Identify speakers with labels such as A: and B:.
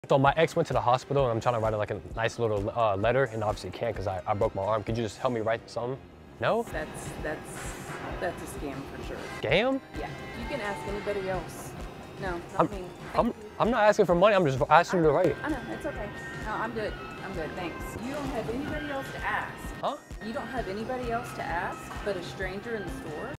A: So my ex went to the hospital and I'm trying to write like a nice little letter, and obviously can't because I broke my arm. Could you just help me write something? No?
B: That's a scam for sure.
A: Scam?
B: Yeah, you can ask anybody else. No, not me.
A: I'm not asking for money, I'm just asking you to write.
B: I know, it's okay. No, I'm good. I'm good, thanks. You don't have anybody else to ask.
A: Huh?
B: You don't have anybody else to ask but a stranger in the store?